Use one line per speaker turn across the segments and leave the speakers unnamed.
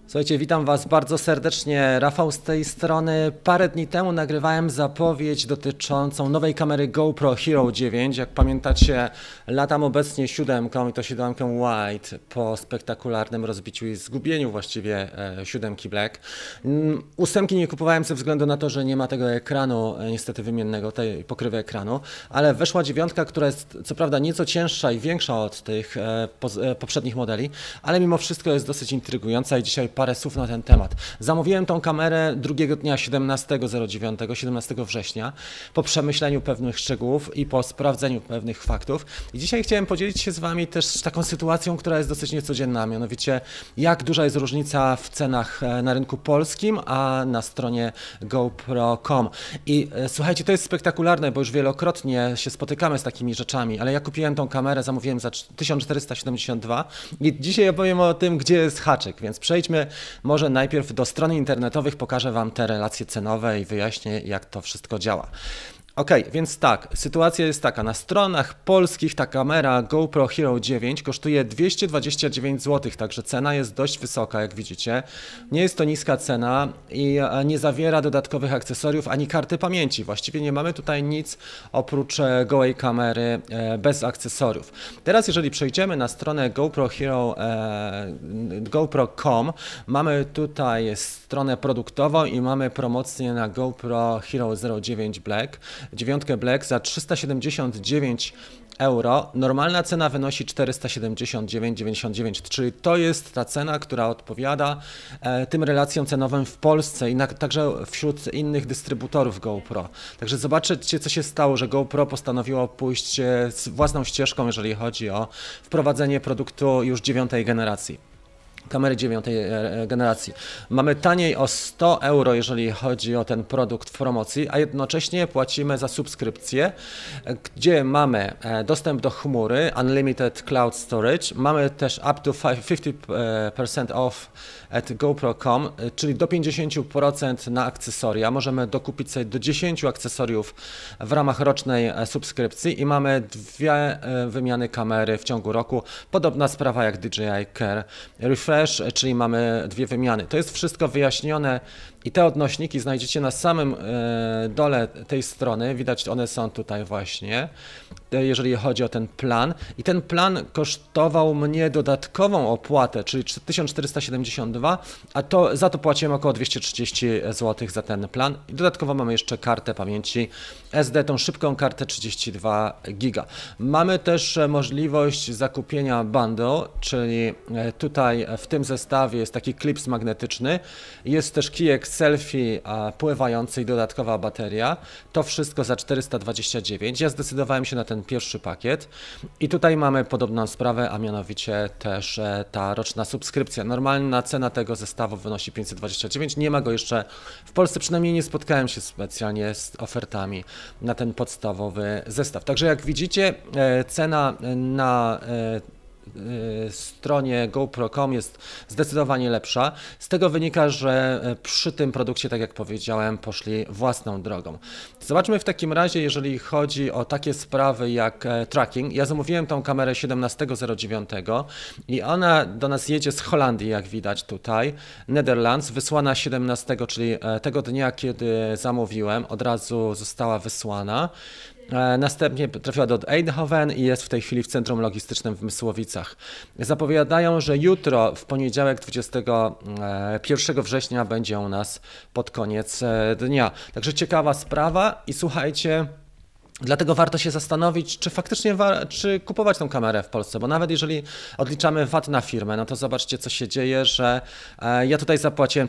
Słuchajcie, witam Was bardzo serdecznie. Rafał z tej strony. Parę dni temu nagrywałem zapowiedź dotyczącą nowej kamery GoPro Hero 9. Jak pamiętacie, latam obecnie 7 i to 7 White po spektakularnym rozbiciu i zgubieniu właściwie 7 Black. 8 nie kupowałem ze względu na to, że nie ma tego ekranu, niestety wymiennego, tej pokrywy ekranu, ale weszła 9, która jest co prawda nieco cięższa i większa od tych poprzednich modeli, ale mimo wszystko jest dosyć intrygująca i dzisiaj parę słów na ten temat. Zamówiłem tą kamerę drugiego dnia 17 września po przemyśleniu pewnych szczegółów i po sprawdzeniu pewnych faktów. I dzisiaj chciałem podzielić się z Wami też taką sytuacją, która jest dosyć niecodzienna, mianowicie jak duża jest różnica w cenach na rynku polskim, a na stronie GoPro.com. I słuchajcie, to jest spektakularne, bo już wielokrotnie się spotykamy z takimi rzeczami, ale ja kupiłem tą kamerę, zamówiłem za 1472 i dzisiaj opowiem o tym, gdzie jest haczyk, więc przejdźmy może najpierw do stron internetowych, pokażę Wam te relacje cenowe i wyjaśnię, jak to wszystko działa. Ok, więc tak, sytuacja jest taka, na stronach polskich ta kamera GoPro Hero 9 kosztuje 229 zł, także cena jest dość wysoka, jak widzicie. Nie jest to niska cena i nie zawiera dodatkowych akcesoriów ani karty pamięci. Właściwie nie mamy tutaj nic oprócz gołej kamery bez akcesoriów. Teraz jeżeli przejdziemy na stronę GoPro.com, mamy tutaj stronę produktową i mamy promocję na GoPro Hero 09 Black. 9 Black za 379 euro. Normalna cena wynosi 479,99, czyli to jest ta cena, która odpowiada tym relacjom cenowym w Polsce i także wśród innych dystrybutorów GoPro. Także zobaczcie, co się stało, że GoPro postanowiło pójść z własną ścieżką, jeżeli chodzi o wprowadzenie produktu już 9. generacji. Kamery 9. generacji. Mamy taniej o 100 euro, jeżeli chodzi o ten produkt w promocji, a jednocześnie płacimy za subskrypcję, gdzie mamy dostęp do chmury, Unlimited Cloud Storage, mamy też up to 50% off at GoPro.com, czyli do 50% na akcesoria. Możemy dokupić sobie do 10 akcesoriów w ramach rocznej subskrypcji i mamy 2 wymiany kamery w ciągu roku. Podobna sprawa jak DJI Care Refresh, czyli mamy 2 wymiany. To jest wszystko wyjaśnione i te odnośniki znajdziecie na samym dole tej strony. Widać, one są tutaj właśnie, jeżeli chodzi o ten plan. I ten plan kosztował mnie dodatkową opłatę, czyli 1472, a za to płaciłem około 230 zł za ten plan. I dodatkowo mamy jeszcze kartę pamięci SD, tą szybką kartę 32 GB. Mamy też możliwość zakupienia bundle, czyli tutaj w tym zestawie jest taki klips magnetyczny, jest też kijek selfie pływający i dodatkowa bateria. To wszystko za 429. Ja zdecydowałem się na ten pierwszy pakiet i tutaj mamy podobną sprawę, a mianowicie też ta roczna subskrypcja. Normalna cena tego zestawu wynosi 529. Nie ma go jeszcze w Polsce, przynajmniej nie spotkałem się specjalnie z ofertami na ten podstawowy zestaw. Także jak widzicie, cena na stronie GoPro.com jest zdecydowanie lepsza. Z tego wynika, że przy tym produkcie, tak jak powiedziałem, poszli własną drogą. Zobaczmy w takim razie, jeżeli chodzi o takie sprawy jak tracking. Ja zamówiłem tą kamerę 17.09 i ona do nas jedzie z Holandii, jak widać tutaj, Netherlands, wysłana 17, czyli tego dnia, kiedy zamówiłem, od razu została wysłana. Następnie trafiła do Eindhoven i jest w tej chwili w centrum logistycznym w Mysłowicach. Zapowiadają, że jutro, w poniedziałek 21 września będzie u nas pod koniec dnia. Także ciekawa sprawa i słuchajcie, dlatego warto się zastanowić, czy faktycznie czy kupować tą kamerę w Polsce, bo nawet jeżeli odliczamy VAT na firmę, no to zobaczcie, co się dzieje, że ja tutaj zapłaciłem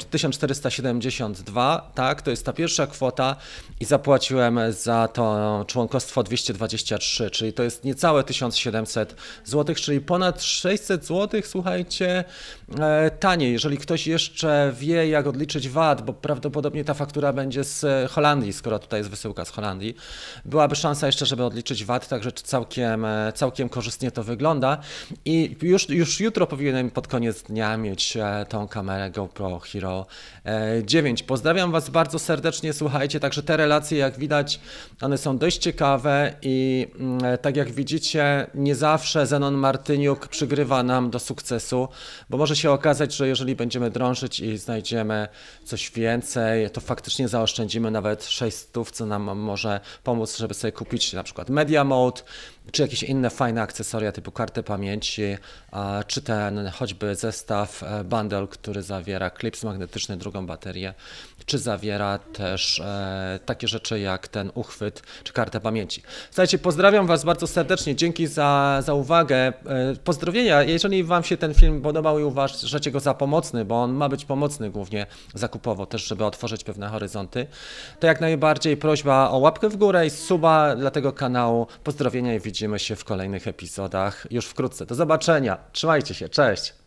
1472, tak, to jest ta pierwsza kwota i zapłaciłem za to członkostwo 223, czyli to jest niecałe 1700 zł, czyli ponad 600 zł, słuchajcie, taniej. Jeżeli ktoś jeszcze wie, jak odliczyć VAT, bo prawdopodobnie ta faktura będzie z Holandii, skoro tutaj jest wysyłka z Holandii, byłaby byłaby szansa jeszcze, żeby odliczyć VAT, także całkiem korzystnie to wygląda. I już jutro powinienem pod koniec dnia mieć tą kamerę GoPro Hero 9. Pozdrawiam Was bardzo serdecznie, słuchajcie, także te relacje, jak widać, one są dość ciekawe i tak jak widzicie, nie zawsze Zenon Martyniuk przygrywa nam do sukcesu, bo może się okazać, że jeżeli będziemy drążyć i znajdziemy coś więcej, to faktycznie zaoszczędzimy nawet 600, co nam może pomóc, żeby sobie kupić na przykład Media Mode, czy jakieś inne fajne akcesoria typu kartę pamięci, czy ten choćby zestaw bundle, który zawiera klips magnetyczny, drugą baterię, czy zawiera też takie rzeczy jak ten uchwyt, czy kartę pamięci. Słuchajcie, pozdrawiam Was bardzo serdecznie, dzięki za uwagę. Pozdrowienia, jeżeli Wam się ten film podobał i uważacie go za pomocny, bo on ma być pomocny głównie zakupowo też, żeby otworzyć pewne horyzonty, to jak najbardziej prośba o łapkę w górę i suba dla tego kanału. Pozdrowienia i widzimy się w kolejnych epizodach już wkrótce. Do zobaczenia, trzymajcie się, cześć!